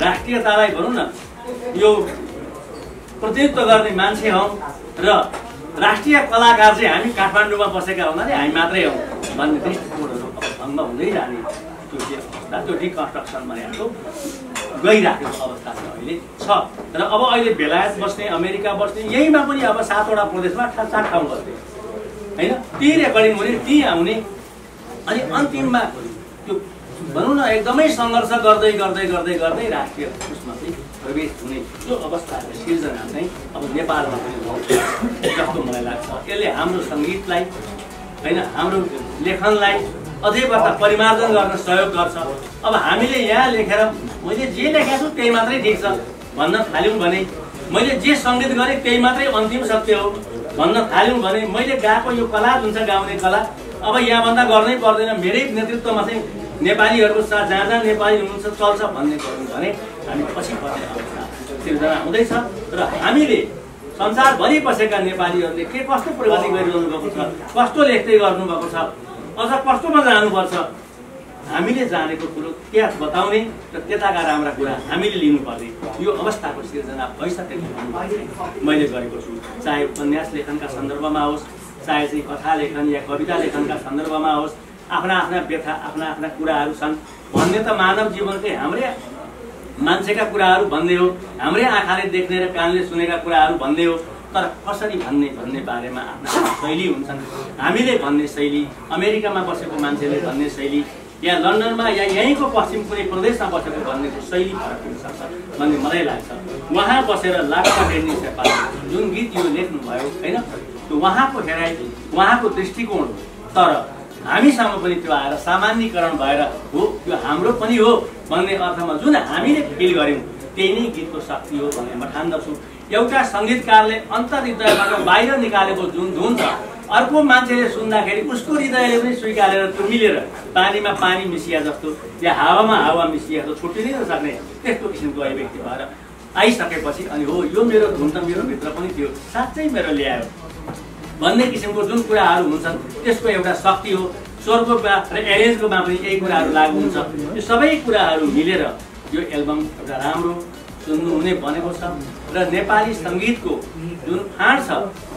राष्ट्रियतालाई भनौँ न यो प्रतिनिधित्व गर्ने मान्छे हौँ र राष्ट्रिय कलाकार चाहिँ हामी काठमाडौँमा बसेका हुनाले हामी मात्रै हौँ भन्ने दृष्टिकोणहरू अब भङ्ग हुँदै जाने त्यो अवस्था त्यो डिकन्स्ट्रक्सनमा यहाँको गइराखेको अवस्था चाहिँ अहिले छ। र अब अहिले बेलायत बस्ने अमेरिका बस्ने यहीमा पनि अब 7 वटा प्रदेशमा 7 ठाउँ बस्ने होइन ती रेकर्डिङ हुने ती आउने अनि अन्तिममा त्यो भनौँ न एकदमै सङ्घर्ष गर्दै गर्दै गर्दै गर्दै राष्ट्रिय उसमा चाहिँ प्रवेश हुने त्यो अवस्थाको सिर्जना चाहिँ अब नेपालमा पनि भयो जस्तो मलाई लाग्छ। यसले हाम्रो सङ्गीतलाई होइन हाम्रो लेखनलाई अझै बढ्ता परिमार्जन गर्न सहयोग गर्छ। अब हामीले यहाँ लेखेर मैले जे लेखेको छु त्यही मात्रै ठिक छ भन्न थाल्यौँ भने मैले जे सङ्गीत गरेँ त्यही मात्रै अन्तिम सत्य हो भन्न थाल्यौँ भने मैले गाएको यो कला जुन छ गाउने कला अब यहाँभन्दा गर्नै पर्दैन मेरै नेतृत्वमा चाहिँ नेपालीहरूको साथ जहाँ जहाँ नेपाली हुनुहुन्छ चल्छ भन्ने गऱ्यौँ भने हामी पछि पर्ने अवस्था सिर्जना हुँदैछ। र हामीले संसारभरि बसेका नेपालीहरूले के कस्तो प्रगति गरिरहनु भएको छ कस्तो लेख्दै गर्नुभएको छ अझ कस्तोमा जानुपर्छ हामीले जानेको कुरो त्यहाँ बताउने र त्यताका राम्रा कुरा हामीले लिनुपर्ने यो अवस्थाको सिर्जना भइसकेको मैले गरेको छु। चाहे उपन्यास लेखनका सन्दर्भमा होस् चाहे चाहिँ कथा लेखन या कविता लेखनका सन्दर्भमा होस् आफ्ना आफ्ना व्यथा आफ्ना आफ्ना कुराहरू छन् भन्ने त मानव जीवनकै हाम्रै मान्छेका कुराहरू भन्ने हो हाम्रै आँखाले देख्ने र कानले सुनेका कुराहरू भन्ने हो तर कसरी भन्ने बारेमा आफ्ना शैली हुन्छन्। हामीले भन्ने शैली अमेरिकामा बसेको मान्छेले भन्ने शैली या लन्डनमा या यहीँको पश्चिम कुनै प्रदेशमा बसेको भन्नेको शैली फरक हुन सक्छ भन्ने मलाई लाग्छ। उहाँ बसेर लाक्पा डेन्डी शेर्पाले जुन गीत यो लेख्नुभयो होइन त्यो उहाँको हेराइ उहाँको दृष्टिकोण तर हामीसँग पनि त्यो आएर सामान्यीकरण भएर हो त्यो हाम्रो पनि हो भन्ने अर्थमा जुन हामीले फिल गऱ्यौँ त्यही नै गीतको शक्ति हो भन्ने म ठान्दछु। एउटा सङ्गीतकारले अन्तर्हृदयबाट बाहिर निकालेको जुन धुन छ अर्को मान्छेले सुन्दाखेरि उसको हृदयले पनि स्वीकारेर त्यो मिलेर पानीमा पानी मिसिया जस्तो या हावामा हावा मिसिया जस्तो छुट्टिनै नसक्ने त्यस्तो किसिमको अभिव्यक्ति भएर आइसकेपछि अनि हो यो मेरो धुन त मेरो भित्र पनि थियो साँच्चै मेरो ल्यायो भन्ने किसिमको जुन कुराहरू हुन्छन् त्यसको एउटा शक्ति हो। स्वरको र एरेन्जकोमा पनि यही कुराहरू लागु हुन्छ। यो सबै कुराहरू मिलेर यो एल्बम एउटा राम्रो सुन्नुहुने बनेको छ र नेपाली सङ्गीतको जुन फाँड छ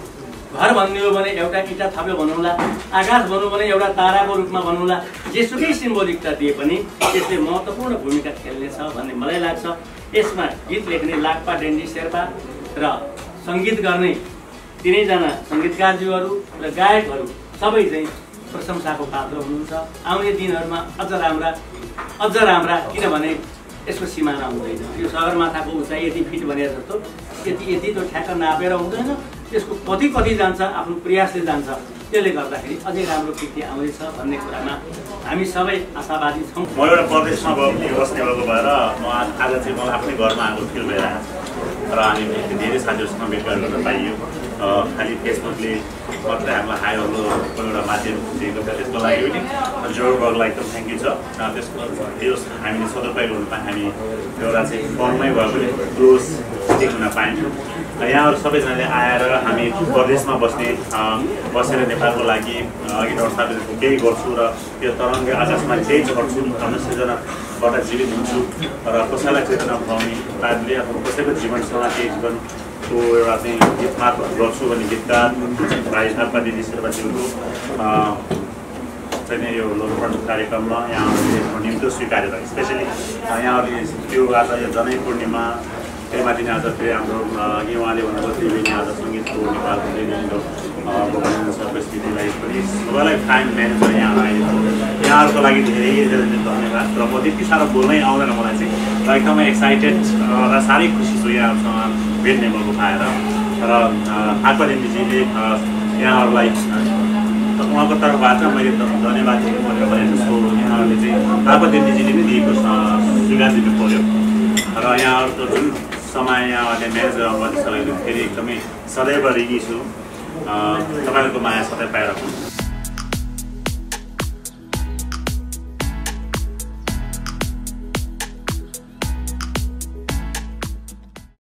घर भन्ने हो भने एउटा इँटा थप्यो भनौँला आकाश भनौँ भने एउटा ताराको रूपमा भनौँला जेसुकै सिम्बोलिकता दिए पनि त्यसले महत्त्वपूर्ण भूमिका खेल्नेछ भन्ने मलाई लाग्छ। यसमा गीत लेख्ने लाक्पा डेन्डी शेर्पा र सङ्गीत गर्ने तिनैजना सङ्गीतकारज्यूहरू र गायकहरू सबै चाहिँ प्रशंसाको पात्र हुनुहुन्छ। आउने दिनहरूमा अझ राम्रा किनभने यसको सिमाना हुँदैन। यो सगरमाथाको उचाइ यति फिट भने जस्तो यति त्यो ठ्याक्क नापेर हुँदैन त्यसको कति जान्छ आफ्नो प्रयासले जान्छ त्यसले गर्दाखेरि अझै राम्रो कृति आउँदैछ भन्ने कुरामा हामी सबै आशावादी छौँ। म एउटा प्रदेशमा बस्ने भएको भएर म आज चाहिँ मलाई आफ्नै घरमा आएको फिल भइरहेको छ र हामी धेरै साथीहरूसँग भेटघाट गर्न पाइयो। खालि फेसबुकले मात्रै हामीलाई हाई हल्लो एउटा माध्यम दिएको छ त्यसको लागि पनि जोरबर्गलाई एकदम थ्याङ्क यू छ। त्यसको यो हामीले सदुपयोग हुन पायौँ हामी एउटा चाहिँ फोनमै भए पनि क्लोज हुन पायौँ। यहाँहरू सबैजनाले आएर हामी प्रदेशमा बसेर नेपालको लागि अघि नर्साहरूको केही गर्छु र यो तरङ्ग आकाशमा केही गर्छु भन्ने सृजनाबाट जीवित हुन्छु र कसैलाई चेतना खुवाउने बादले अब कसैको जीवनसँग केही जीवनको एउटा चाहिँ गीत मार्फत गर्छु भन्ने गीतकार भाइ लाक्पा डेन्डी शेर्पाज्यूको चाहिँ यो लोकपर्व कार्यक्रममा यहाँहरूले निम्तो स्वीकारेर स्पेसली यहाँहरूले त्यो आज यो जनै पूर्णिमा त्यहीमाथि नै आज फेरि हाम्रो अघि उहाँले भन्नुभयो त्रिवेणी आज सङ्गीतको नेपालको त्रिवेणीको सर्वस्थितिलाई पनि सबैलाई टाइम म्यानेज गरेर यहाँ आएको यहाँहरूको लागि धेरै धेरै धन्यवाद। र म त्यति साह्रो बोल्नै आउँदैन मलाई चाहिँ र एकदमै एक्साइटेड र साह्रै खुसी छु यहाँहरूसँग भेट्ने मौका पाएर र लाक्पा डेन्डीजीले यहाँहरूलाई उहाँको तर्फबाट मैले धन्यवाद दिनु भनेर भनेको छु। यहाँहरूले चाहिँ लाक्पा डेन्डीजीले पनि दिएको स्वीकार दिनु पऱ्यो र यहाँहरूको जुन समय यहाँहरूले म्यानेज गर्नुभयो त्यसको लागि फेरि एकदमै सदैव ऋणी छु। तपाईँहरूको माया सधैँ पाइरहेको